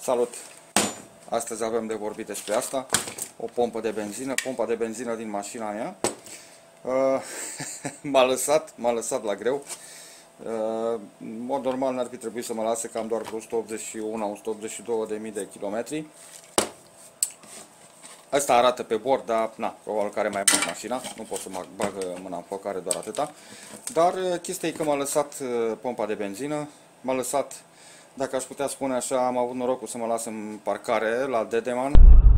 Salut! Astăzi avem de vorbit despre asta, o pompă de benzină, pompa de benzină din mașina mea. M-a lăsat la greu. În mod normal n-ar fi trebuit să mă lase, că am doar 181-182.000 de kilometri. Asta arată pe bord, dar na, probabil că are mai mult mașina, nu pot să mă bag mâna în foc, are doar atâta. Dar chestia e că m-a lăsat pompa de benzină, m-a lăsat, dacă aș putea spune așa, am avut norocul să mă las în parcare la Dedeman.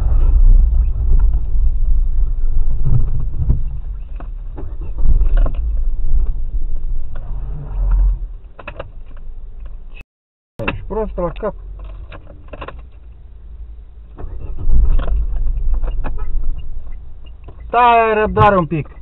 Ești prost la cap. Stai, răbdare un pic.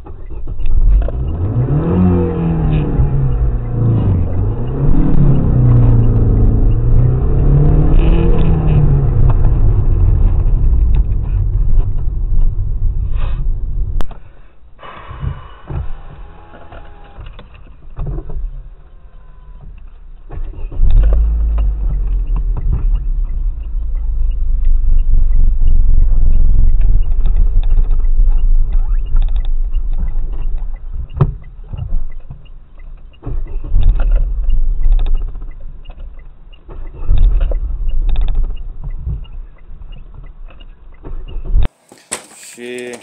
Și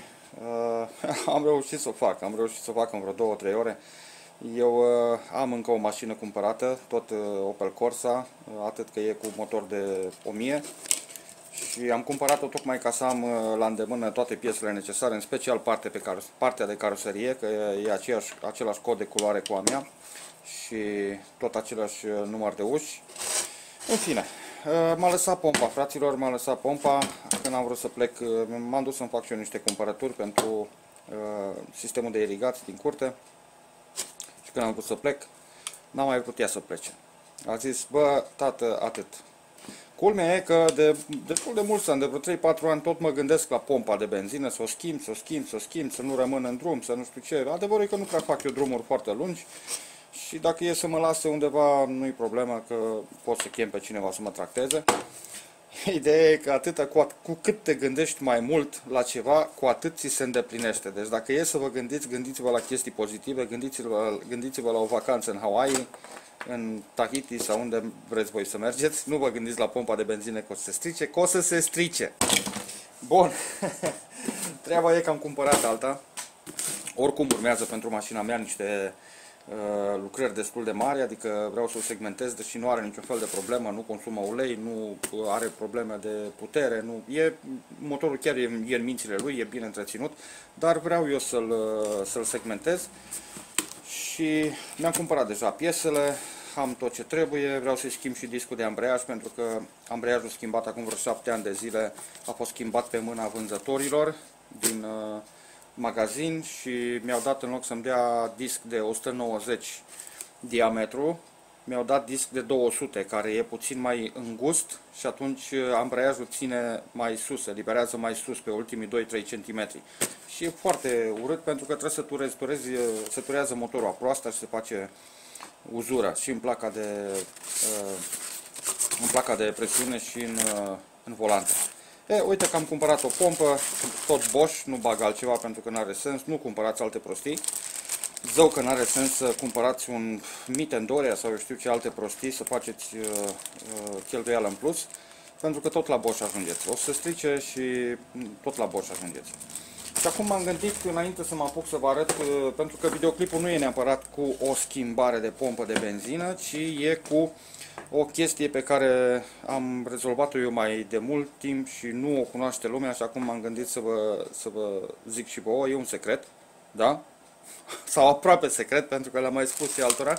am reușit să o fac, în vreo 2-3 ore. Eu am încă o mașină cumpărată, tot Opel Corsa, atât că e cu motor de 1000. Și am cumpărat-o tocmai ca să am la îndemână toate piesele necesare, în special partea de caroserie, că e același cod de culoare cu a mea și tot același număr de uși. În fine, m-a lăsat pompa, fraților, m-a lăsat pompa. Când am vrut să plec, m-am dus să-mi fac și eu niște cumpărături pentru sistemul de irigație din curte. Și când am vrut să plec, n-am mai vrut ea să plece. A zis, bă, tată, atât. Culmea e că de destul de mulți ani, de vreo 3-4 ani, tot mă gândesc la pompa de benzină, să o schimb, să nu rămân în drum, să nu știu ce. Adevărul e că nu prea fac eu drumuri foarte lungi. Și dacă e să mă lase undeva, nu-i problemă, că pot să chem pe cineva să mă tracteze. Ideea e că atâta, cu cât te gândești mai mult la ceva, cu atât ți se îndeplinește. Deci dacă e să vă gândiți, gândiți-vă la chestii pozitive, gândiți-vă la o vacanță în Hawaii, în Tahiti sau unde vreți voi să mergeți. Nu vă gândiți la pompa de benzină că o să se strice, că o să se strice. Bun, treaba e că am cumpărat alta. Oricum urmează pentru mașina mea niște lucrări destul de mari, adică vreau să o segmentez, deși nu are niciun fel de problemă, nu consumă ulei, nu are probleme de putere, motorul chiar e în mințile lui, e bine întreținut, dar vreau eu să-l segmentez și mi-am cumpărat deja piesele, am tot ce trebuie, vreau să-i schimb și discul de ambreiaj, pentru că ambreiajul schimbat acum vreo 7 ani de zile a fost schimbat pe mâna vânzătorilor din magazin și mi-au dat, în loc să-mi dea disc de 190 diametru, mi-au dat disc de 200, care e puțin mai îngust și atunci ambreiajul ține mai sus, se liberează mai sus pe ultimii 2-3 cm. Și e foarte urât pentru că trebuie să se turează motorul aproaste și se face uzură și în placa de presiune și în volante. Uite că am cumpărat o pompă, tot Bosch, nu bag altceva pentru că nu are sens, nu cumpărați alte prostii. Zău că nu are sens să cumpărați un Mittendoria sau eu știu ce alte prostii, să faceți cheltuială în plus, pentru că tot la Bosch ajungeți. O să se strice și tot la Bosch ajungeți. Și acum m-am gândit, înainte să mă apuc să vă arăt, pentru că videoclipul nu e neapărat cu o schimbare de pompă de benzină, ci e cu o chestie pe care am rezolvat-o eu mai de mult timp și nu o cunoaște lumea, și acum m-am gândit să vă zic și vouă, e un secret, da? Sau aproape secret, pentru că l-am mai spus și altora.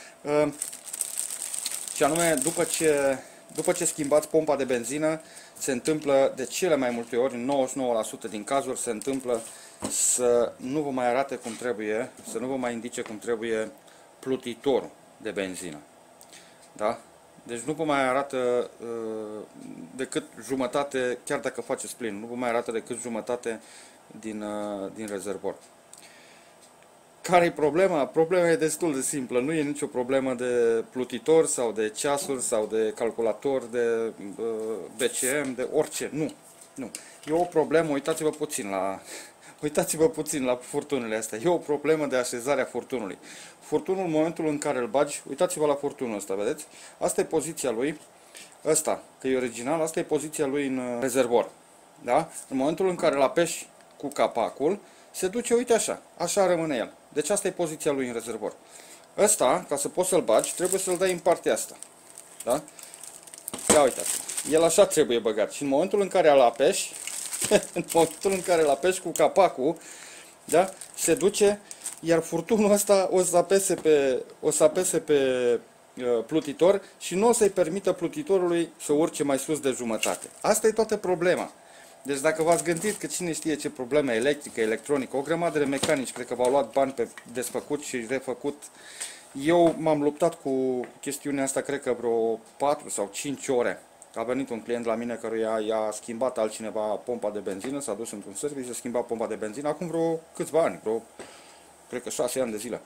Și anume, după ce schimbați pompa de benzină, se întâmplă de cele mai multe ori, în 99% din cazuri, se întâmplă să nu vă mai arate cum trebuie, să nu vă mai indice cum trebuie plutitorul de benzină. Da? Deci nu vă mai arată decât jumătate, chiar dacă faceți plin, nu vă mai arată decât jumătate din rezervor. Care e problema? Problema e destul de simplă. Nu e nicio problemă de plutitor sau de ceasuri sau de calculator, de BCM, de orice. Nu. Nu. E o problemă, uitați-vă puțin la furtunile astea. E o problemă de așezare a furtunului. Furtunul, în momentul în care îl bagi, uitați-vă la furtunul ăsta, vedeți? Asta e poziția lui. Ăsta, că e original, asta e poziția lui în rezervor. Da? În momentul în care îl apeși cu capacul, se duce, uite așa, așa rămâne el. Deci asta e poziția lui în rezervor. Ăsta, ca să poți să-l bagi, trebuie să-l dai în partea asta. Da? Ia uitați, el așa trebuie băgat. Și în momentul în care îl apeși, în momentul în care îl apeși cu capacul, da? Se duce, iar furtunul ăsta o să apese pe plutitor și nu o să-i permită plutitorului să urce mai sus de jumătate. Asta e toată problema. Deci dacă v-ați gândit că cine știe ce probleme electrică, electronică, o grămadă de mecanici, cred că v-au luat bani pe desfăcut și refăcut. Eu m-am luptat cu chestiunea asta, cred că vreo 4 sau 5 ore. A venit un client la mine căruia i-a schimbat altcineva pompa de benzină, s-a dus într-un serviciu, a schimbat pompa de benzină acum vreo câțiva ani, cred că 6 ani de zile.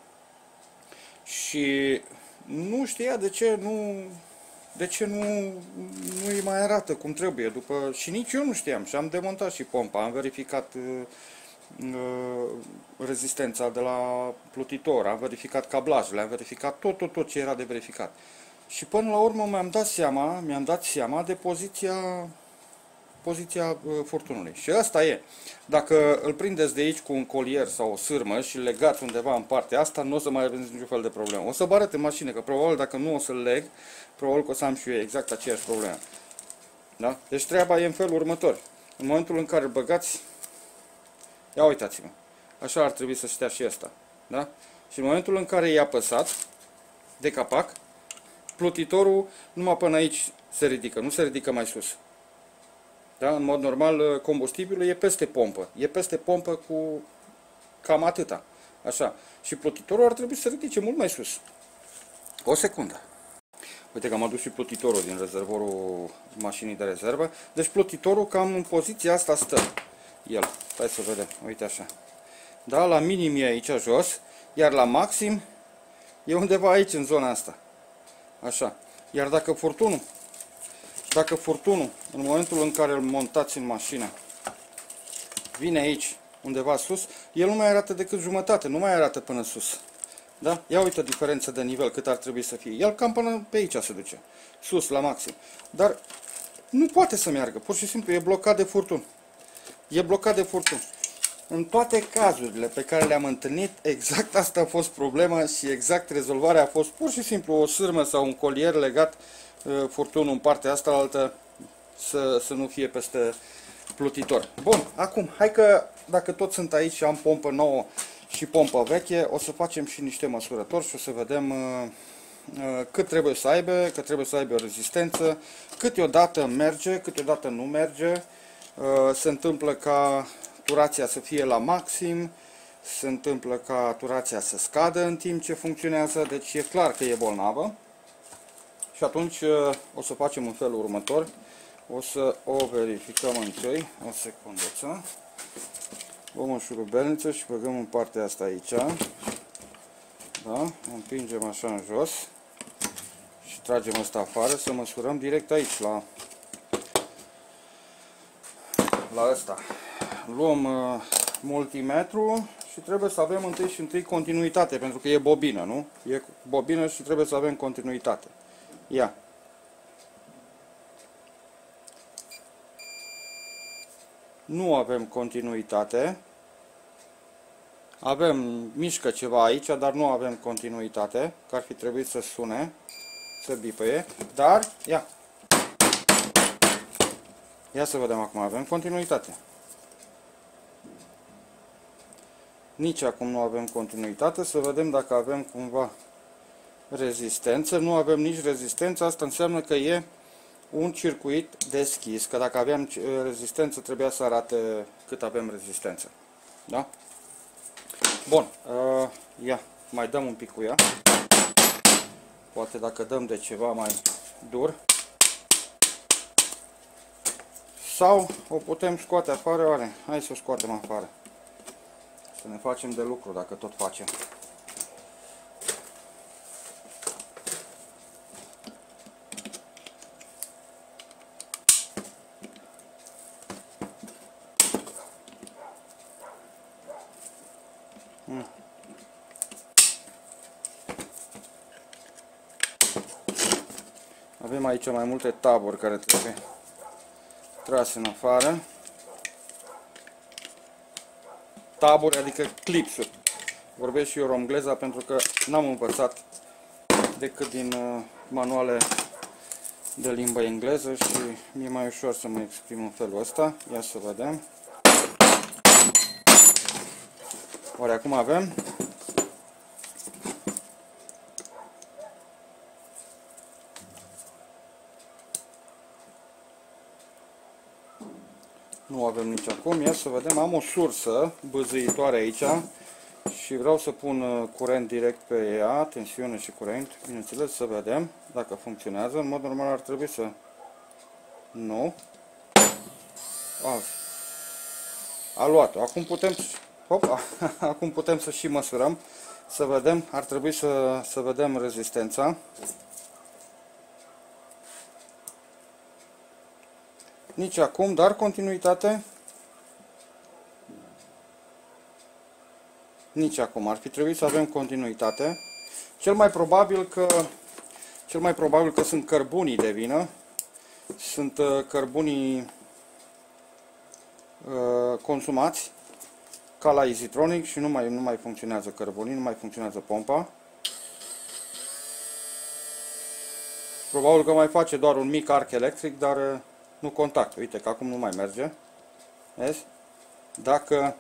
Și nu știa de ce nu îi mai arată cum trebuie. Și nici eu nu știam. Și am demontat și pompa, am verificat rezistența de la plutitor, am verificat cablajele, am verificat tot ce era de verificat. Și până la urmă mi-am dat seama de poziția furtunului. Și asta e. Dacă îl prindeți de aici cu un colier sau o sârmă și îl legați undeva în partea asta, nu o să mai aveți niciun fel de problemă. O să vă arăt în mașină, că probabil dacă nu o să-l leg, probabil că o să am și eu exact aceeași problemă. Da? Deci treaba e în felul următor. În momentul în care îl băgați, ia uitați-vă, așa ar trebui să stea și ăsta. Da? Și în momentul în care e apăsat de capac, plutitorul numai până aici se ridică, nu se ridică mai sus. Da? În mod normal, combustibilul e peste pompă. E peste pompă cu cam atâta. Așa. Și plutitorul ar trebui să ridice mult mai sus. O secundă. Uite că am adus și plutitorul din rezervorul mașinii de rezervă. Deci plutitorul cam în poziția asta stă. El. Hai să vedem. Uite așa. Da? La minim e aici jos. Iar la maxim e undeva aici în zona asta. Așa. Iar dacă furtunul, în momentul în care îl montați în mașină, vine aici, undeva sus, el nu mai arată decât jumătate, nu mai arată până sus. Da? Ia uite diferența de nivel, cât ar trebui să fie. El cam până pe aici se duce, sus, la maxim. Dar nu poate să meargă, pur și simplu e blocat de furtun. E blocat de furtun. În toate cazurile pe care le-am întâlnit, exact asta a fost problema și exact rezolvarea a fost pur și simplu o sârmă sau un colier legat furtunul în partea asta altă să nu fie peste plutitor. Bun, acum, hai că dacă toți sunt aici și am pompă nouă și pompă veche, o să facem și niște măsurători și o să vedem cât trebuie să aibă, că trebuie să aibă o rezistență, câteodată merge, câteodată nu merge, se întâmplă ca turația să fie la maxim, se întâmplă ca turația să scadă în timp ce funcționează, deci e clar că e bolnavă. Și atunci o să facem în felul următor. O să o verificăm întâi. O secundă. Luăm o șurubelniță și băgăm în partea asta aici. Da? Împingem așa în jos. Și tragem asta afară să măsurăm direct aici la ăsta. Luăm multimetru și trebuie să avem întâi continuitate, pentru că e bobină, nu? E bobină și trebuie să avem continuitate. Ia. Nu avem continuitate. Mișcă ceva aici, dar nu avem continuitate, că ar fi trebuit să sune, să bipăie, dar, ia. Ia să vedem acum, avem continuitate. Nici acum nu avem continuitate, să vedem dacă avem cumva rezistență. Nu avem nici rezistență, asta înseamnă că e un circuit deschis, că dacă aveam rezistență trebuia să arate cât avem rezistență. Da? Bun, ia, mai dăm un pic cu ea. Poate dacă dăm de ceva mai dur. Sau o putem scoate afară, oare? Hai să o scoatem afară. Să ne facem de lucru dacă tot facem. Avem aici mai multe taburi care trebuie trase în afară. Taburi, adică clipsuri. Vorbesc și eu romgleza pentru că n-am învățat decât din manuale de limba engleză și mi-e mai ușor să mă exprim în felul ăsta. Ia să vedem. Oare acum avem? Nu avem nici acum. Ia să vedem. Am o sursă băzâitoare aici și vreau să pun curent direct pe ea, tensiune și curent. Bineînțeles, să vedem dacă funcționează. În mod normal ar trebui să... Nu. A luat-o. Acum putem... Opa. Acum putem să și măsurăm. Să vedem. Ar trebui să vedem rezistența. Nici acum, dar continuitate. Nici acum. Ar fi trebuit să avem continuitate. Cel mai probabil că sunt cărbunii de vină. Sunt cărbunii consumați ca la EasyTronic și nu mai funcționează cărbunii, nu mai funcționează pompa. Probabil că mai face doar un mic arc electric, dar nu contact. Uite că acum nu mai merge. Vezi? Dacă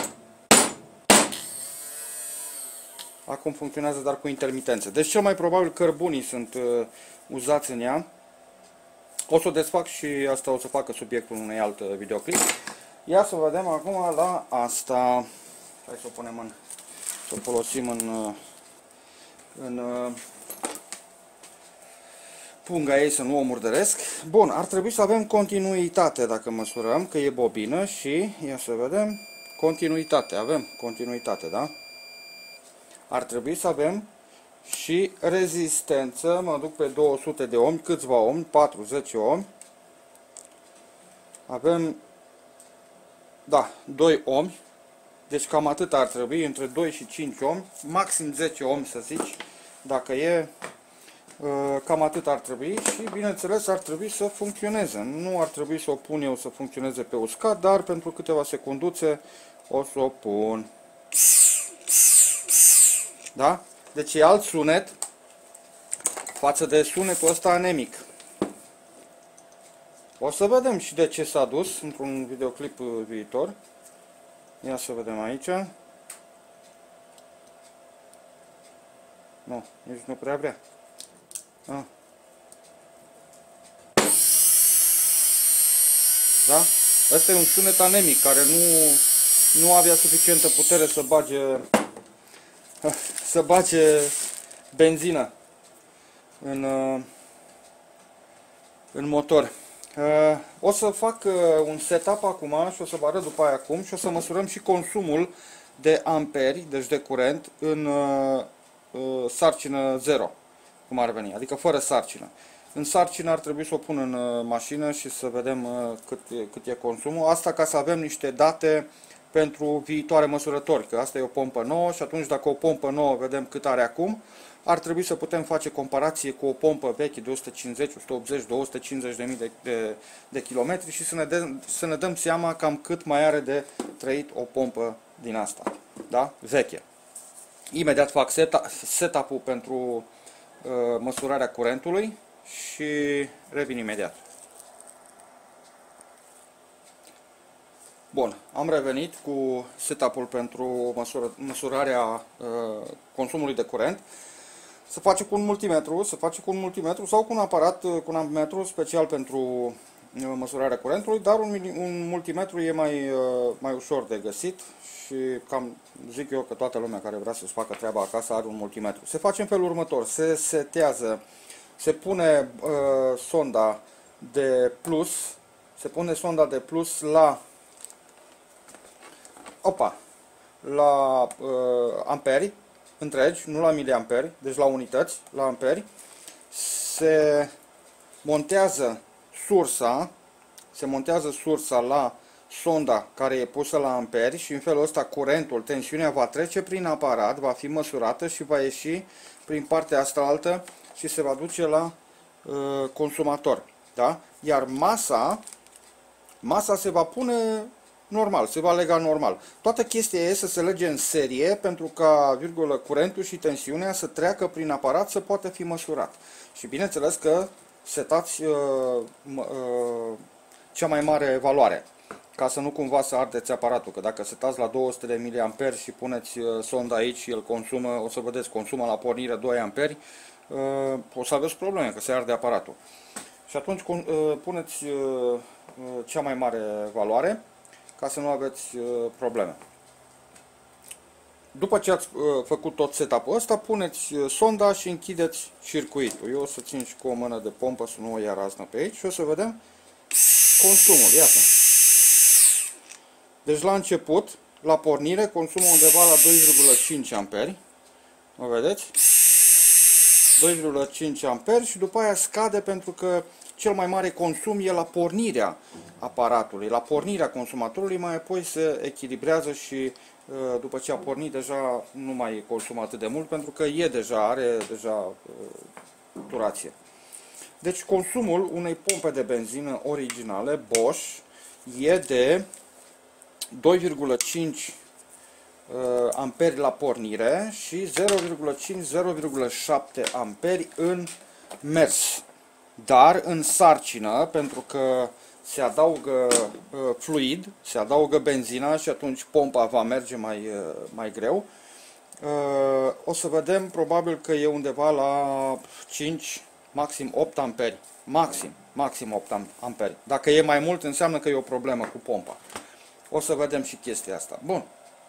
acum funcționează, dar cu intermitență. Deci cel mai probabil cărbunii sunt uzați în ea. O să o desfac și asta o să facă subiectul unui alt videoclip. Ia să vedem acum la asta. Hai să o punem să o folosim în punga ei, să nu o murdăresc. Bun, ar trebui să avem continuitate dacă măsurăm, că e bobină și, ia să vedem, continuitate. Avem continuitate, da? Ar trebui să avem și rezistență, mă duc pe 200 de ohmi, câțiva ohmi, 40 ohmi. Avem, da, 2 ohmi, deci cam atât ar trebui, între 2 și 5 ohmi, maxim 10 ohmi să zici, dacă e, cam atât ar trebui și bineînțeles ar trebui să funcționeze. Nu ar trebui să o pun eu să funcționeze pe uscat, dar pentru câteva secunduțe o să o pun. Da? Deci e alt sunet față de sunetul ăsta anemic. O să vedem și de ce s-a dus într-un videoclip viitor. Ia să vedem aici. Nu, nici nu prea vrea. Da? Ăsta e un sunet anemic care nu avea suficientă putere să bage benzină în motor. O să fac un setup acum și o să vă arăt după aia cum și o să măsurăm și consumul de amperi, deci de curent, în sarcină 0, cum ar veni, adică fără sarcină. În sarcină ar trebui să o pun în mașină și să vedem cât e consumul. Asta ca să avem niște date pentru viitoare măsurători, că asta e o pompă nouă și atunci dacă o pompă nouă vedem cât are acum, ar trebui să putem face comparație cu o pompă veche de 150, 180, 250 de kilometri și să ne dăm seama cam cât mai are de trăit o pompă din asta, da? Veche. Imediat fac setup-ul pentru măsurarea curentului și revin imediat. Bun, am revenit cu setup-ul pentru măsurarea consumului de curent. Se face cu un multimetru, sau cu un aparat cu un ammetru special pentru măsurarea curentului, dar un multimetru e mai ușor de găsit și cam zic eu că toată lumea care vrea să-și facă treaba acasă are un multimetru. Se face în felul următor, se setează, se pune sonda de plus, la amperi întregi, nu la miliamperi, deci la unități, la amperi. Se montează sursa la sonda care e pusă la amperi și în felul ăsta curentul, tensiunea va trece prin aparat, va fi măsurată și va ieși prin partea asta altă și se va duce la consumator. Da? Iar masa se va pune normal, se va lega normal. Toată chestia e să se lege în serie pentru ca curentul și tensiunea să treacă prin aparat să poată fi măsurat. Și bineînțeles că setați cea mai mare valoare, ca să nu cumva să ardeți aparatul, că dacă setați la 200 de mA și puneți sonda aici și el consumă, o să vedeți, consumă la pornire 2 A, o să aveți probleme, că se arde aparatul. Și atunci puneți cea mai mare valoare, ca să nu aveți probleme. După ce ați făcut tot setup-ul ăsta, puneți sonda și închideți circuitul. Eu o să țin și cu o mână de pompă să nu o ia raznă pe aici și o să vedem consumul. Iată. Deci la început, la pornire, consumul undeva la 2,5 A. O vedeți? 2,5 A și după aia scade pentru că cel mai mare consum e la pornirea aparatului, la pornirea consumatorului, mai apoi se echilibrează și după ce a pornit deja nu mai consumă atât de mult pentru că are deja durație. Deci consumul unei pompe de benzină originale Bosch e de 2,5 amperi la pornire și 0,5-0,7 amperi în mers. Dar în sarcină, pentru că se adaugă fluid, se adaugă benzina și atunci pompa va merge mai greu, o să vedem probabil că e undeva la 5, maxim 8 amperi. Maxim 8 amperi. Dacă e mai mult, înseamnă că e o problemă cu pompa. O să vedem și chestia asta. Bun.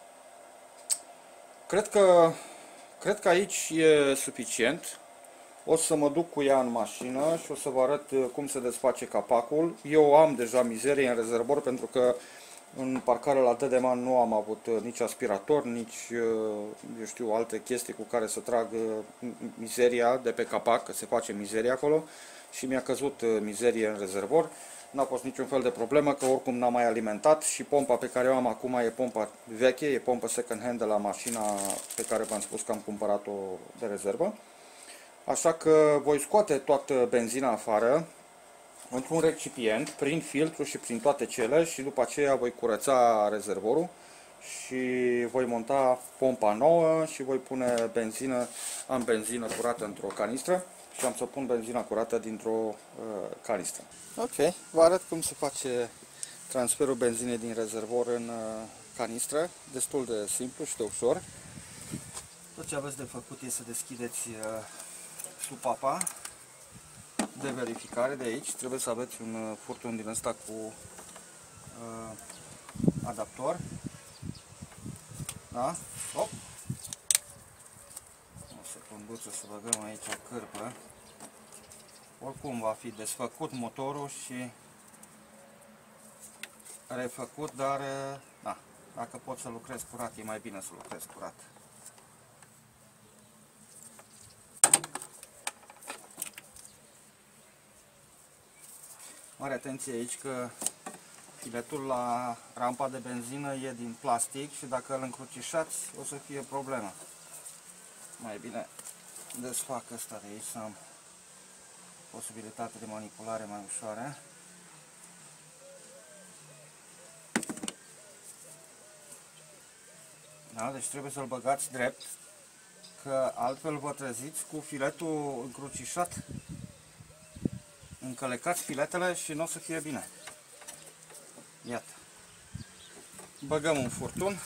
Cred că aici e suficient. O să mă duc cu ea în mașină și o să vă arăt cum se desface capacul. Eu am deja mizerie în rezervor pentru că în parcare la Dedeman nu am avut nici aspirator, nici eu știu, alte chestii cu care să trag mizeria de pe capac, că se face mizerie acolo și mi-a căzut mizerie în rezervor. N-a fost niciun fel de problemă, că oricum n-am mai alimentat și pompa pe care o am acum e pompa veche, e pompa second hand de la mașina pe care v-am spus că am cumpărat-o de rezervă. Așa că voi scoate toată benzina afară într-un recipient, prin filtru și prin toate cele și după aceea voi curăța rezervorul și voi monta pompa nouă și voi pune benzină, am benzină curată într-o canistră și am să pun benzina curată dintr-o canistră. Ok, vă arăt cum se face transferul benzinei din rezervor în canistră, destul de simplu și de ușor. Tot ce aveți de făcut este să deschideți supapa de verificare de aici. Trebuie să aveți un furtun din ăsta cu adaptor. Da? Hop. O secunduță să băgăm aici o cârpă. Oricum va fi desfăcut motorul și refăcut, dar da, dacă pot să lucrez curat, e mai bine să lucrez curat. Mare atenție aici că filetul la rampa de benzină e din plastic și dacă îl încrucișați o să fie problemă. Mai bine desfac ăsta de aici să am posibilitate de manipulare mai ușoară. Da, deci trebuie să-l băgați drept, că altfel vă treziți cu filetul încrucișat. Încălecați filetele și nu o să fie bine. Iată. Băgăm un furtun.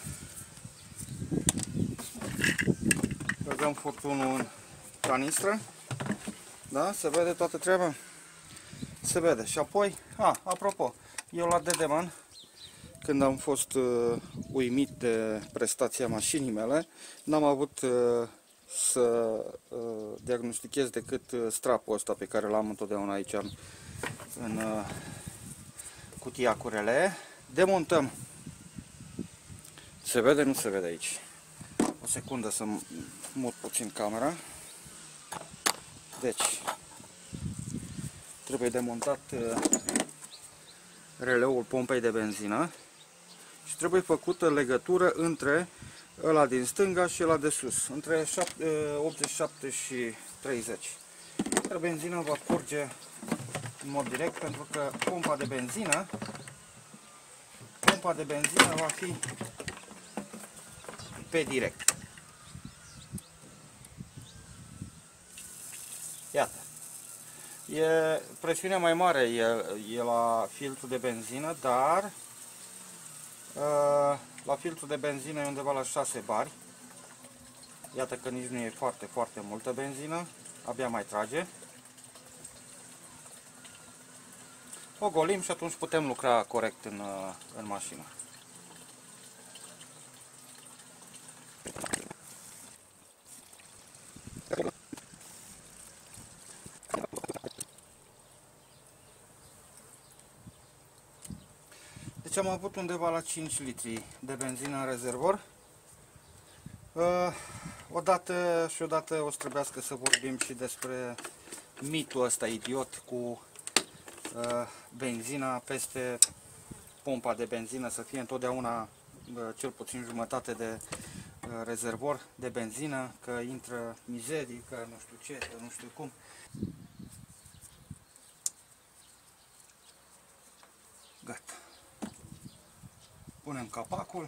Băgăm furtunul în canistră. Da? Se vede toată treaba? Se vede. Și apoi, apropo, eu la Dedeman, când am fost uimit de prestația mașinii mele, n-am avut să diagnostichez decât strapul ăsta pe care l-am întotdeauna aici în cutia cu rele. Demontăm. Se vede? Nu se vede aici. O secundă să mut puțin camera. Deci, trebuie demontat releul pompei de benzină și trebuie făcută legătură între ăla din stânga și ăla de sus, între 87 și 30. Benzina va curge în mod direct pentru că pompa de benzină va fi pe direct. Iată. Presiunea mai mare e la filtrul de benzină, dar la filtrul de benzină e undeva la 6 bari. Iată că nici nu e foarte, foarte multă benzină, abia mai trage. O golim și atunci putem lucra corect în mașină. Deci am avut undeva la 5 litri de benzină în rezervor. Odată o să trebuiască să vorbim și despre mitul ăsta idiot cu benzina peste pompa de benzină, să fie întotdeauna cel puțin jumătate de rezervor de benzină, că intră mizerii, că nu știu ce, că nu știu cum. Gata. Punem capacul.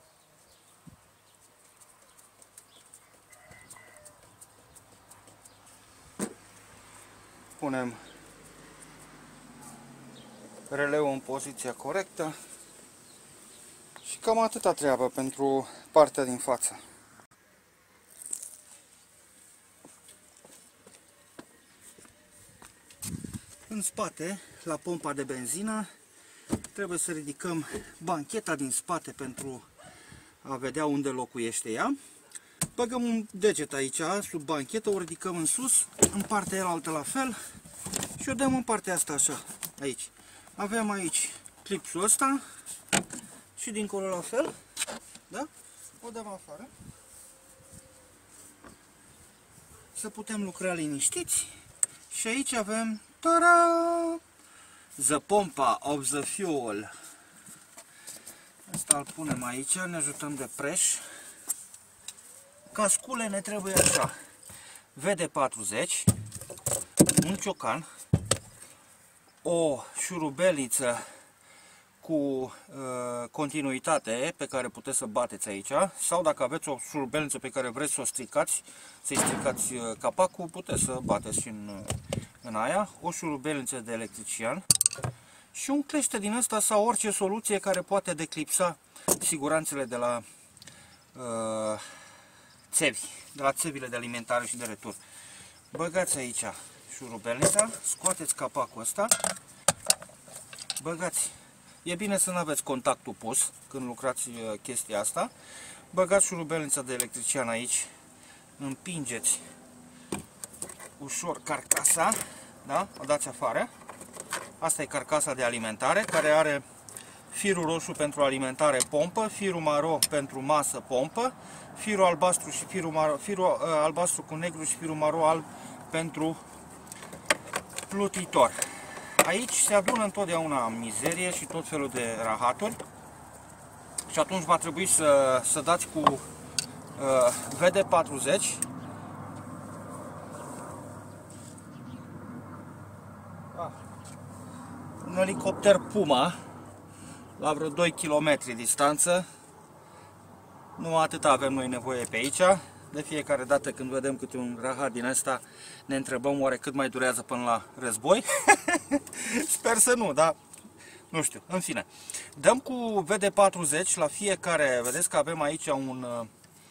Punem releul în poziția corectă și cam atâta treabă pentru partea din față. În spate, la pompa de benzină, trebuie să ridicăm bancheta din spate pentru a vedea unde locuiește ea. Băgăm un deget aici, sub banchetă, o ridicăm în sus, în partea elaltă la fel și o dăm în partea asta așa, aici. Avem aici clipsul ăsta și dincolo la fel, da? O dăm afară. Să putem lucra liniștiți și aici avem, ta-da! The pompa of the fuel. Asta îl punem aici, ne ajutăm de preș. Cascule ne trebuie așa, VD40, un ciocan, o șurubeliță cu continuitate pe care puteți să bateți aici, sau dacă aveți o șurubeliță pe care vreți să o stricați, să-i stricați capacul, puteți să bateți și în aia, o șurubeliță de electrician și un clește din ăsta sau orice soluție care poate declipsa siguranțele de la țevi, de la țevile de alimentare și de retur. Băgați aici șurubelnița, scoateți capacul ăsta, băgați, e bine să nu aveți contactul pus când lucrați chestia asta, băgați șurubelnița de electrician aici, împingeți ușor carcasa, da? O dați afară. Asta e carcasa de alimentare care are firul roșu pentru alimentare pompă, firul maro pentru masă pompă, firul albastru și firul albastru cu negru și firul maro alb pentru plutitor. Aici se adună întotdeauna mizerie și tot felul de rahaturi și atunci va trebui să dați cu VD40. Un elicopter Puma la vreo 2 km distanță. Nu atâta avem noi nevoie pe aici. De fiecare dată când vedem câte un rahat din ăsta, ne întrebăm oare cât mai durează până la război. Sper să nu, dar nu știu, în fine. Dăm cu VD40 la fiecare, vedeți că avem aici un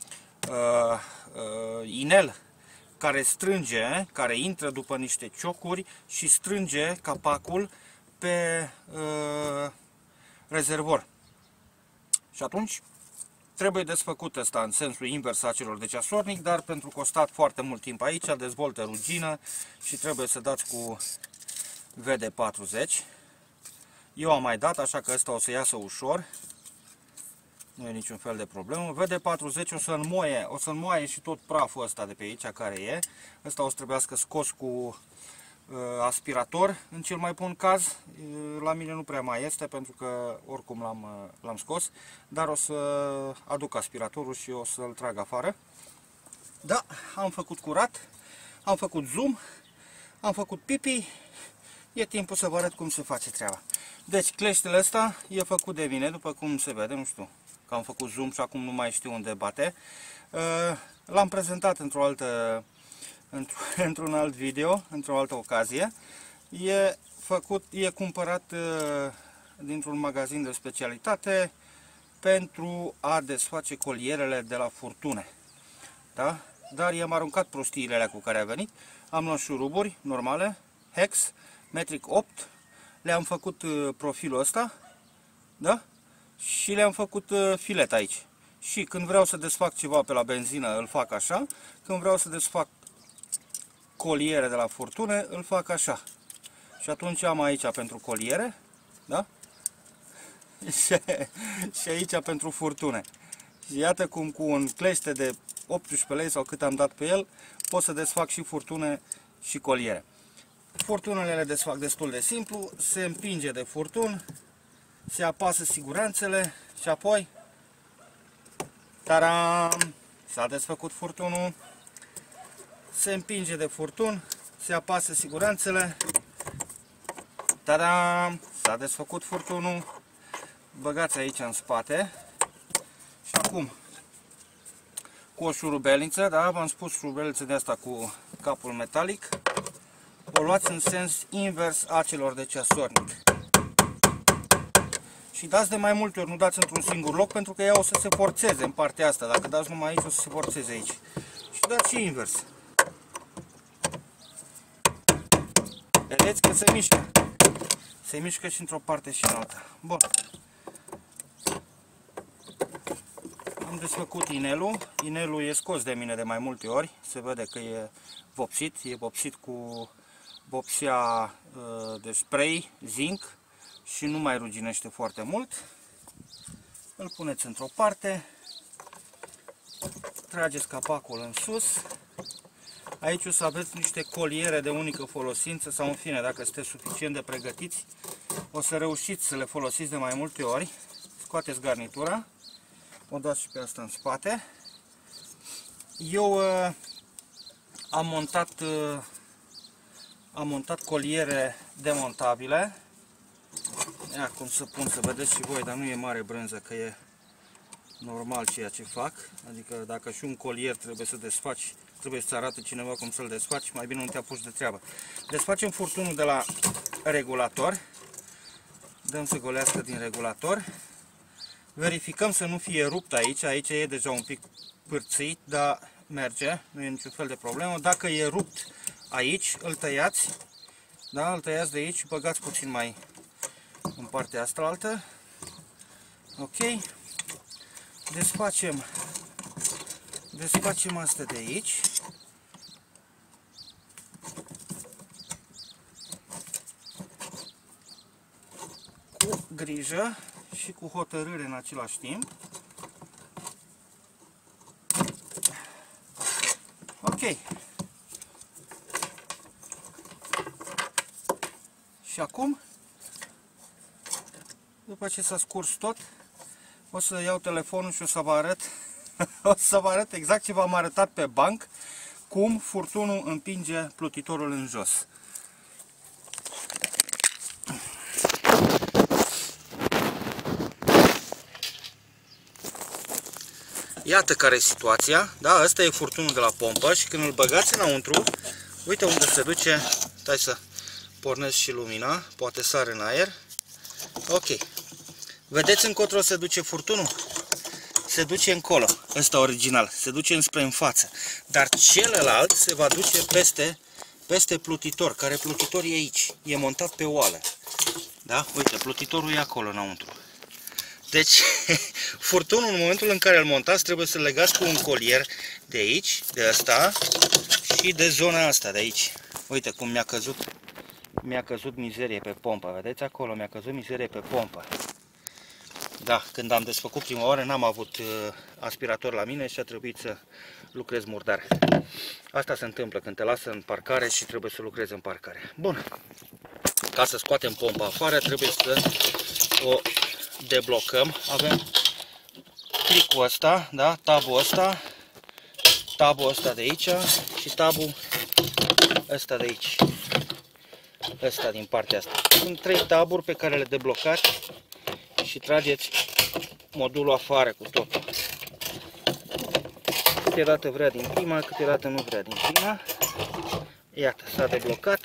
inel care strânge, care intră după niște ciocuri și strânge capacul pe rezervor. Și atunci trebuie desfăcut ăsta în sensul invers a celor de ceasornic, dar pentru că a stat foarte mult timp aici, dezvoltă rugină și trebuie să dați cu VD40. Eu am mai dat, așa că ăsta o să iasă ușor. Nu e niciun fel de problemă. VD40 o să înmoaie și tot praful ăsta de pe aici care e. Ăsta o să trebuiască scos cu aspirator, în cel mai bun caz. La mine nu prea mai este pentru că oricum l-am scos, dar o să aduc aspiratorul și o să-l trag afară. Da, am făcut curat, am făcut zoom, Am făcut pipi, e timpul să vă arăt cum se face treaba. Deci cleștele ăsta e făcut de mine, după cum se vede, nu știu, că am făcut zoom și acum nu mai știu unde bate. L-am prezentat într-un alt video, într-o altă ocazie. E cumpărat dintr-un magazin de specialitate pentru a desface colierele de la furtune. Da? Dar i-am aruncat prostiile alea cu care a venit. Am luat șuruburi normale, hex, metric 8, le-am făcut profilul ăsta, da? Și le-am făcut filet aici. Și când vreau să desfac ceva pe la benzină, îl fac așa. Când vreau să desfac coliere de la furtune, îl fac așa. Și atunci am aici pentru coliere, da? Și aici pentru furtune. Și iată cum cu un clește de 18 lei sau cât am dat pe el, pot să desfac și furtune și coliere. Furtunele le desfac destul de simplu, se împinge de furtun, se apasă siguranțele și apoi, taram, s-a desfăcut furtunul, se împinge de furtun, se apasă siguranțele, taram, s-a desfăcut furtunul, băgați aici în spate și acum cu o șurubelniță, da, v-am spus șurubelniță de asta cu capul metalic, o luați în sens invers a celor de ceasornic. Și dați de mai multe ori, nu dați într-un singur loc, pentru că ea o să se forțeze în partea asta. Dacă dați numai aici, o să se forțeze aici. Și dați și invers. Vedeți că se mișcă. Se mișcă și într-o parte și în alta. Bun. Am desfăcut inelul. Inelul e scos de mine de mai multe ori. Se vede că e vopsit. E vopsit cu vopsea de spray, zinc. Și nu mai ruginește foarte mult. Îl puneți într-o parte. Trageți capacul în sus. Aici o să aveți niște coliere de unică folosință sau în fine, dacă sunteți suficient de pregătiți, o să reușiți să le folosiți de mai multe ori. Scoateți garnitura. O dați și pe asta în spate. Eu am montat coliere demontabile. Ia cum să pun, să vedeți și voi, dar nu e mare brânză, că e normal ceea ce fac. Adică dacă și un colier trebuie să desfaci, trebuie să arate cineva cum să-l desfaci, mai bine nu te apuci de treabă. Desfacem furtunul de la regulator. Dăm să golească din regulator. Verificăm să nu fie rupt aici. Aici e deja un pic pârțit, dar merge, nu e niciun fel de problemă. Dacă e rupt aici, îl tăiați. Da, îl tăiați de aici și băgați puțin mai în partea asta altă. Ok. Desfacem asta de aici. Cu grijă și cu hotărâre în același timp. Ok. Și acum, după ce s-a scurs tot, o să iau telefonul și o să vă arăt o să vă arăt exact ce v-am arătat pe banc, cum furtunul împinge plutitorul în jos. Iată care e situația, da? Asta e furtunul de la pompă și când îl băgați înăuntru, uite unde se duce. Stai să pornesc și lumina, poate sare în aer. Ok. Vedeți încotro se duce furtunul? Se duce încolo, ăsta original, se duce înspre în față. Dar celălalt se va duce peste plutitor, care plutitor e aici, e montat pe oală. Da? Uite, plutitorul e acolo înăuntru. Deci, furtunul în momentul în care îl montați trebuie să-l legați cu un colier de aici, de ăsta și de zona asta de aici. Uite cum mi-a căzut mizerie pe pompă, vedeți acolo, mi-a căzut mizerie pe pompă. Da, când am desfăcut prima oară n-am avut aspirator la mine și a trebuit să lucrez murdar. Asta se întâmplă când te lasă în parcare și trebuie să lucrezi în parcare. Bun, ca să scoatem pompa afară trebuie să o deblocăm. Avem clicul ăsta, da, tabul ăsta de aici și tabul ăsta de aici. ăsta din partea asta. Sunt 3 taburi pe care le deblocați și trageți modulul afară cu totul. Câteodată vrea din prima, câteodată nu vrea din prima. Iată, s-a deblocat.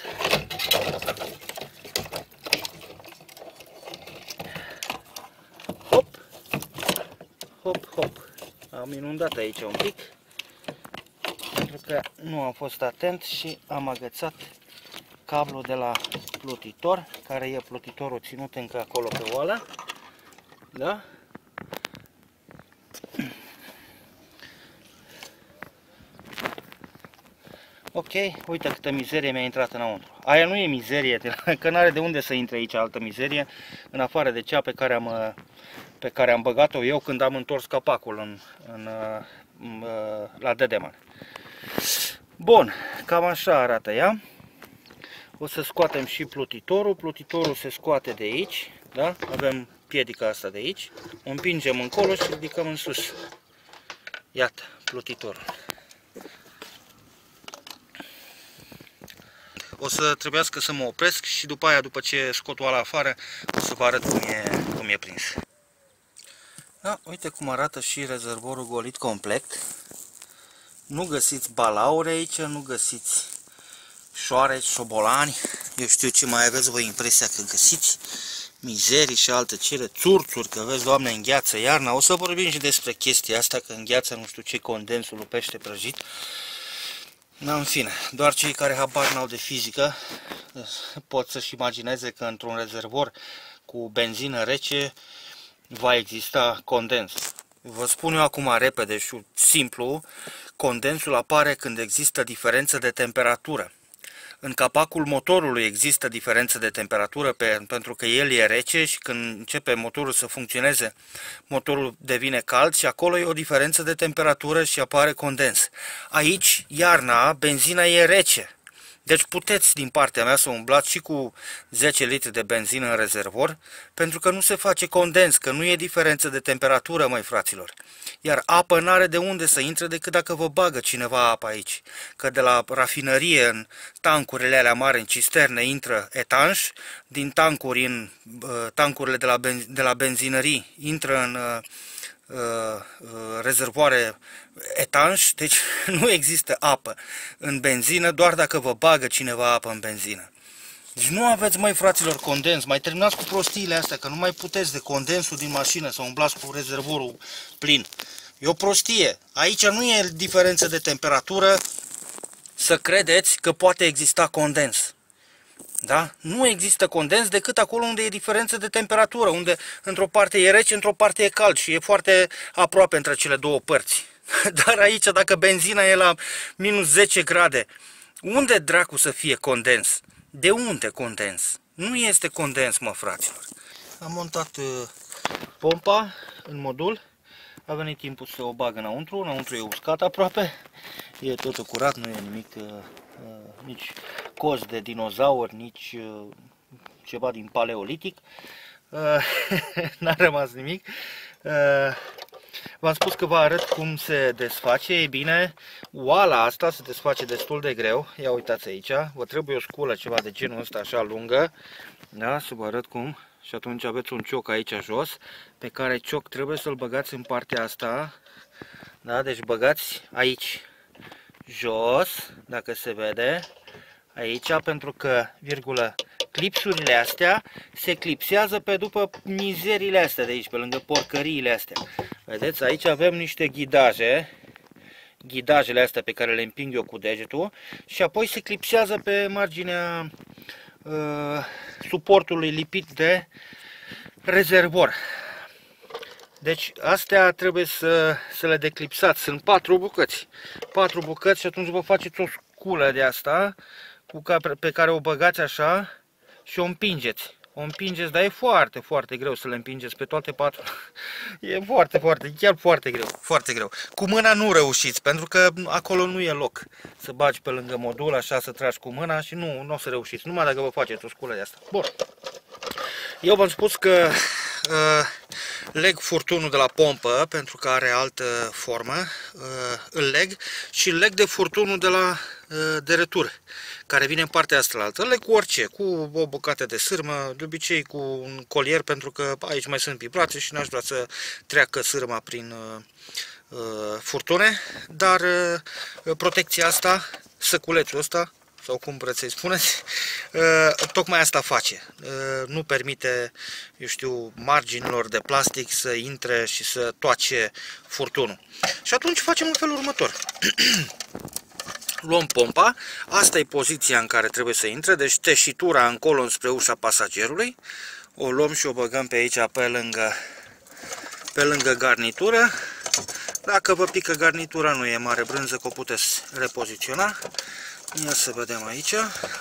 Hop, hop, hop. Am inundat aici un pic, pentru că nu am fost atent și am agățat cablul de la plutitor, care e plutitorul ținut încă acolo pe oală. Da? Ok, uite câtă mizerie mi-a intrat înăuntru. Aia nu e mizerie, că n-are de unde să intre aici altă mizerie, în afară de cea pe care am băgat-o eu când am întors capacul la Dedeman. Bun, cam așa arată ea. O să scoatem și plutitorul. Plutitorul se scoate de aici, da? Avem piedica asta de aici. O împingem încolo și ridicăm în sus. Iată, plutitorul. O să trebuiască să mă opresc și după aia, după ce scot oala afară, o să vă arăt cum e prins. Da, uite cum arată și rezervorul golit complet. Nu găsiți balaure aici, nu găsiți șoareci, șobolani. Eu știu ce mai aveți voi impresia că găsiți. Mizerii și alte cele, țurțuri, că vezi, Doamne, îngheață iarna. O să vorbim și despre chestia asta, că îngheață nu știu ce condensul lui pește prăjit. Da, în fine, doar cei care habar n-au de fizică pot să-și imagineze că într-un rezervor cu benzină rece va exista condens. Vă spun eu acum repede și simplu, condensul apare când există diferență de temperatură. În capacul motorului există diferență de temperatură pentru că el e rece și când începe motorul să funcționeze, motorul devine cald și acolo e o diferență de temperatură și apare condens. Aici, iarna, benzina e rece. Deci puteți din partea mea să umblați și cu 10 litri de benzină în rezervor, pentru că nu se face condens, că nu e diferență de temperatură, măi fraților. Iar apă n-are de unde să intre decât dacă vă bagă cineva apă aici. Că de la rafinărie în tancurile alea mari, în cisterne, intră etanș, din tancuri în tancurile de la benzinării intră în rezervoare etanș, deci nu există apă în benzină, doar dacă vă bagă cineva apă în benzină. Deci nu aveți, măi fraților, condens, mai terminați cu prostiile astea, că nu mai puteți de condensul din mașină să umblați cu rezervorul plin. E o prostie. Aici nu e diferență de temperatură să credeți că poate exista condens. Da? Nu există condens decât acolo unde e diferență de temperatură, unde într-o parte e rece, într-o parte e cald și e foarte aproape între cele două părți. Dar aici, dacă benzina e la minus 10 grade, unde dracu să fie condens? De unde condens? Nu este condens, mă, fraților. Am montat pompa în modul. A venit timpul să o bag înăuntru. Înăuntru e uscat aproape. E totul curat, nu e nimic, nici coz de dinozauri, nici ceva din paleolitic. N-a rămas nimic. V-am spus că vă arăt cum se desface. Ei bine, oala asta se desface destul de greu. Ia uitați aici, vă trebuie o sculă ceva de genul ăsta așa lungă. Da, să vă arăt cum. Și atunci aveți un cioc aici jos, pe care cioc trebuie să-l băgați în partea asta. Da, deci băgați aici jos, dacă se vede, aici, pentru că, virgulă, clipsurile astea se clipsează pe după mizeriile astea de aici, pe lângă porcăriile astea. Vedeți, aici avem niște ghidaje, ghidajele astea pe care le împing eu cu degetul și apoi se clipsează pe marginea suportului lipit de rezervor. Deci astea trebuie să le declipsați. Sunt 4 bucăți. 4 bucăți și atunci vă faceți o sculă de asta pe care o băgați așa și o împingeți. O împingeți, dar e foarte, foarte greu să le împingeți pe toate 4. E chiar foarte greu. Foarte greu. Cu mâna nu reușiți, pentru că acolo nu e loc să bagi pe lângă modul, așa să tragi cu mâna și nu o să reușiți. Numai dacă vă faceți o sculă de asta. Bun. Eu v-am spus că leg furtunul de la pompă, pentru că are altă formă, îl leg și îl leg de furtunul de la de retur, care vine în partea asta, le cu orice, cu o bucată de sârmă, de obicei cu un colier, pentru că aici mai sunt pibrațe și n-aș vrea să treacă sârma prin furtune, dar protecția asta, săculețul ăsta, sau cum vreți să-i spuneți, tocmai asta face. Nu permite, eu știu, marginilor de plastic să intre și să toace furtunul. Și atunci facem în felul următor. Luăm pompa, asta e poziția în care trebuie să intre, deci teșitura încolo spre ușa pasagerului. O luăm și o băgăm pe aici, pe lângă garnitură. Dacă vă pică garnitura, nu e mare brânză, că o puteți repoziționa. Ia să vedem aici.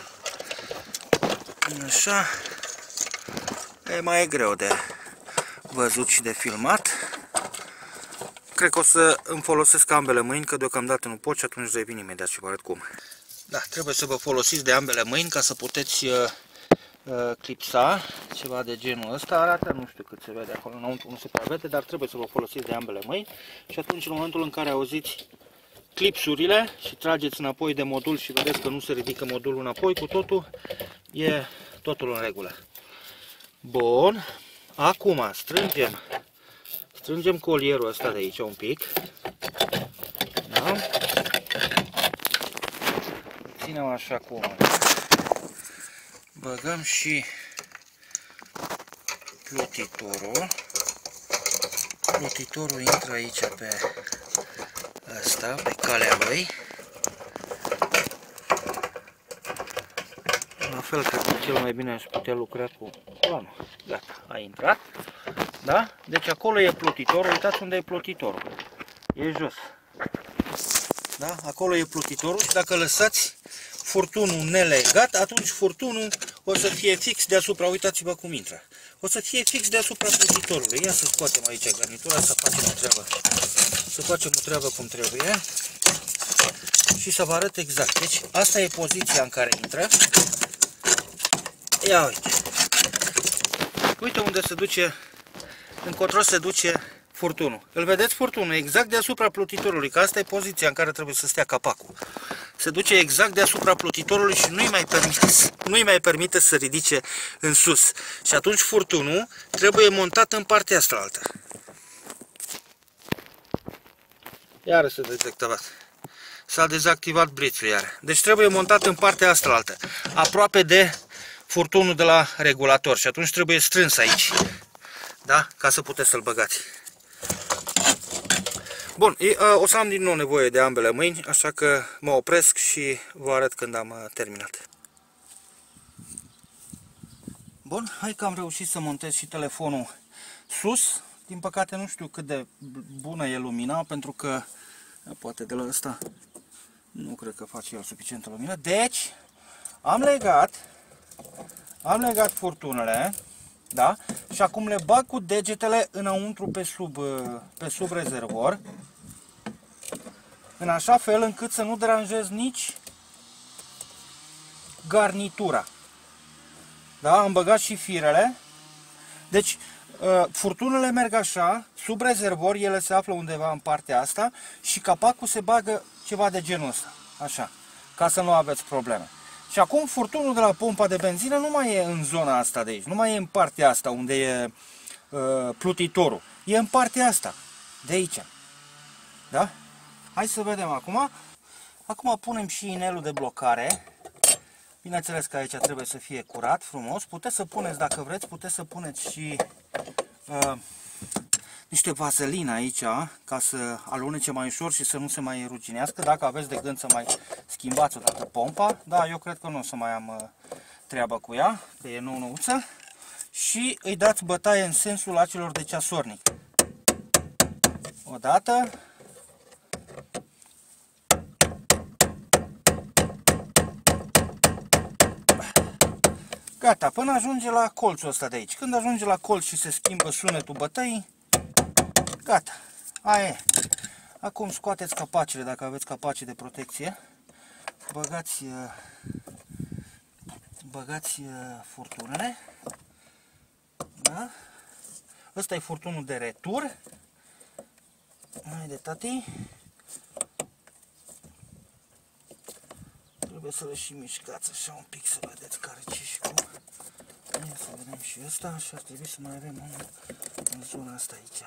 Așa. Mai e greu de văzut și de filmat. Cred că o să îmi folosesc ambele mâini, că deocamdată nu pot și atunci revin imediat și vă arăt cum. Da, trebuie să vă folosiți de ambele mâini ca să puteți clipsa ceva de genul ăsta. Arată, nu știu cât se vede acolo înăuntru, nu se prea vede, dar trebuie să vă folosiți de ambele mâini. Și atunci, în momentul în care auziți clipsurile și trageți înapoi de modul și vedeți că nu se ridică modulul înapoi cu totul, e totul în regulă. Bun, acum strângem colierul ăsta de aici un pic. Da? Ținem așa cu mâna. Băgăm și plutitorul. Plutitorul intră aici pe asta, pe calea lui. La fel, cred că cel mai bine aș putea lucra cu planul. Gata, a intrat. Da? Deci acolo e plutitorul, uitați unde e plutitorul. E jos. Da? Acolo e plutitorul și dacă lăsați furtunul nelegat, atunci furtunul o să fie fix deasupra, uitați-vă cum intră. O să fie fix deasupra plutitorului. Ia să scoatem aici garnitura, să facem o treabă. Să facem o treabă cum trebuie. Și să vă arăt exact. Deci asta e poziția în care intră. Ia uite. Uite unde se duce, încotro se duce furtunul. Îl vedeți furtunul exact deasupra plutitorului, că asta e poziția în care trebuie să stea capacul. Se duce exact deasupra plutitorului și nu-i mai permite să ridice în sus. Și atunci furtunul trebuie montat în partea asta altă. Iară se dezactivat. S-a dezactivat brițul iară. Deci trebuie montat în partea asta altă, aproape de furtunul de la regulator și atunci trebuie strâns aici. Da? Ca să puteți să-l băgați. Bun, o să am din nou nevoie de ambele mâini, așa că mă opresc și vă arăt când am terminat. Bun, hai că am reușit să montez și telefonul sus. Din păcate nu știu cât de bună e lumina, pentru că poate de la ăsta nu cred că face el suficientă lumină. Deci, am legat furtunele, da? Și acum le bag cu degetele înăuntru pe sub rezervor, în așa fel încât să nu deranjez nici garnitura. Da? Am băgat și firele. Deci furtunele merg așa, sub rezervor, ele se află undeva în partea asta și capacul se bagă ceva de genul ăsta, așa, ca să nu aveți probleme. Și acum furtunul de la pompa de benzină nu mai e în zona asta de aici, nu mai e în partea asta unde e plutitorul, e în partea asta, de aici. Da? Hai să vedem acum. Acum punem și inelul de blocare. Bineînțeles că aici trebuie să fie curat, frumos. Puteți să puneți, dacă vreți, puteți să puneți și niște vaselină aici, ca să alunece mai ușor și să nu se mai ruginească. Dacă aveți de gând să mai schimbați odată pompa, da, eu cred că nu o să mai am treabă cu ea, că e nou-nouță. Și îi dați bătaie în sensul acelor de ceasornic. Odată. Gata, până ajunge la colțul ăsta de aici. Când ajunge la colț și se schimbă sunetul bătăii, gata, aia e. Acum scoateți capacele, dacă aveți capace de protecție. Băgați furtunele. Da? Ăsta e furtunul de retur. Haide, tati. trebuie să le și mișcați așa un pic să vedeți care ce și cum. Ia să vedem și ăsta și ar trebui să mai avem unul în zona asta aici.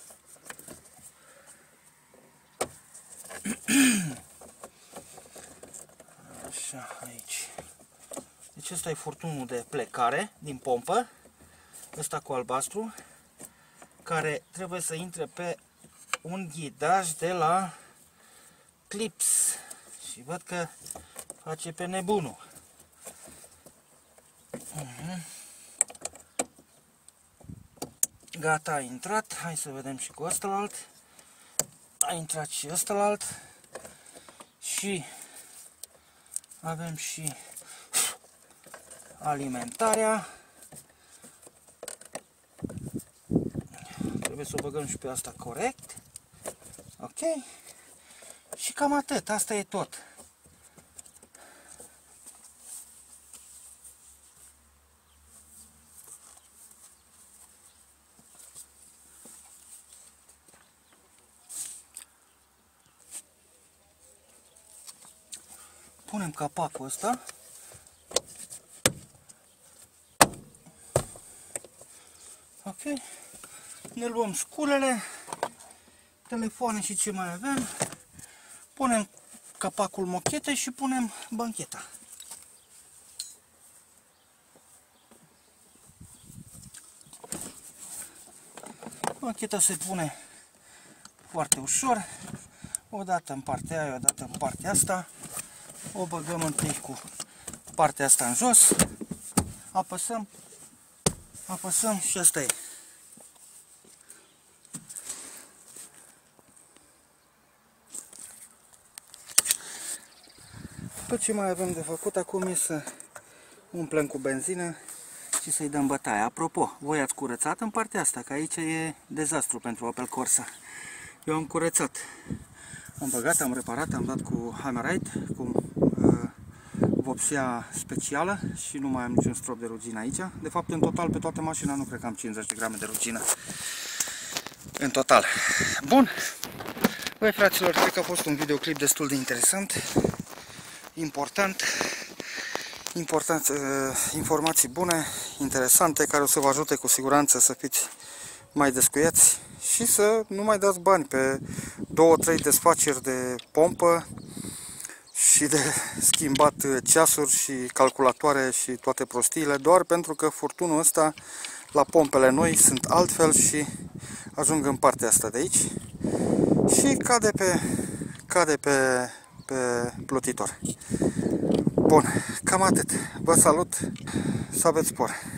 Așa, aici. Deci ăsta e furtunul de plecare din pompă, ăsta cu albastru, care trebuie să intre pe un ghidaj de la clips. Și văd că face pe nebunul. Gata, a intrat. Hai să vedem și cu ăstălalt. A intrat și ăstălalt. Și avem și alimentarea. Trebuie să o băgăm și pe asta corect. Ok. Și cam atât. Asta e tot. Punem capacul ăsta. Ok. Ne luăm sculele, telefoane și ce mai avem. Punem capacul mochetei și punem bancheta. Bancheta se pune foarte ușor. O dată în partea aia, o dată în partea asta. O băgăm întâi cu partea asta în jos. Apăsăm. Apăsăm și asta e. Tot ce mai avem de făcut acum e să umplem cu benzină și să-i dăm bătaie. Apropo, voi ați curățat în partea asta, că aici e dezastru pentru Opel Corsa. Eu am curățat. Am băgat, am reparat, am dat cu Hammerite, cu vopsea specială și nu mai am niciun strop de rugină aici. De fapt, în total, pe toată mașina, nu cred că am 50 de grame de rugină. În total. Bun. Băi, fraților, cred că a fost un videoclip destul de interesant. Important, informații bune, interesante, care o să vă ajute cu siguranță să fiți mai descuiați și să nu mai dați bani pe 2-3 desfaceri de pompă și de schimbat ceasuri și calculatoare și toate prostiile, doar pentru că furtunul ăsta la pompele noi sunt altfel și ajung în partea asta de aici și cade pe plutitor. Bun, cam atât. Vă salut, să aveți spor!